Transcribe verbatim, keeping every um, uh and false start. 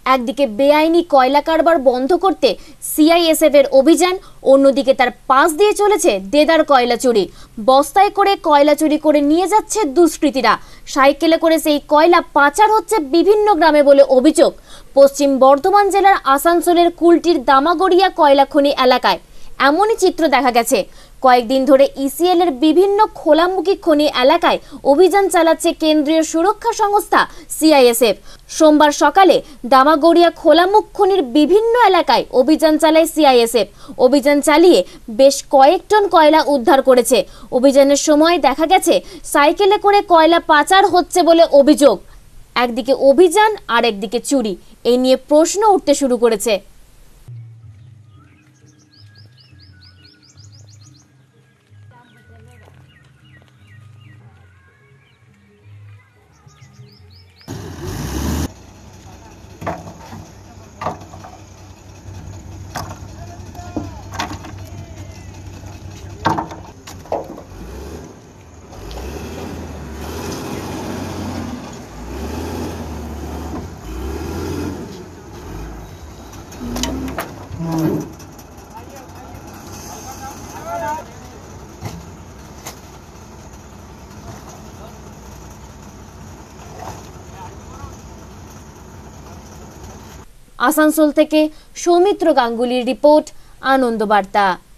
একদিকে বেআইনি কয়লা কারবার বন্ধ করতে সিআইএসএফ এর অভিযান, অন্যদিকে তার পাশ দিয়ে চলেছে দেদার কয়লা চুরি। বস্তায় করে কয়লা চুরি করে নিয়ে যাচ্ছে দুষ্কৃতীরা। সাইকেলে করে সেই কয়লা পাচার হচ্ছে বিভিন্ন গ্রামে বলে অভিযোগ। পশ্চিম বর্ধমান জেলার আসানসোলের কুলটির দামাগড়িয়া কয়লা খনি এলাকায় এমনই চিত্র দেখা গেছে। কয়েকদিন ধরে ইসিএল এর বিভিন্ন খোলামুখী খনি এলাকায় অভিযান চালাচ্ছে কেন্দ্রীয় সুরক্ষা সংস্থা সিআইএসএফ। সোমবার সকালে দামাগড়িয়া খোলামুখ খনির বিভিন্ন এলাকায় অভিযান চালায় সিআইএসএফ। অভিযান চালিয়ে বেশ কয়েক টন কয়লা উদ্ধার করেছে। অভিযানের সময় দেখা গেছে সাইকেলে করে কয়লা পাচার হচ্ছে বলে অভিযোগ। একদিকে অভিযান আর একদিকে চুরি, এই নিয়ে প্রশ্ন উঠতে শুরু করেছে। আসানসোল থেকে সৌমিত্র গাঙ্গুলির রিপোর্ট, আনন্দ বার্তা।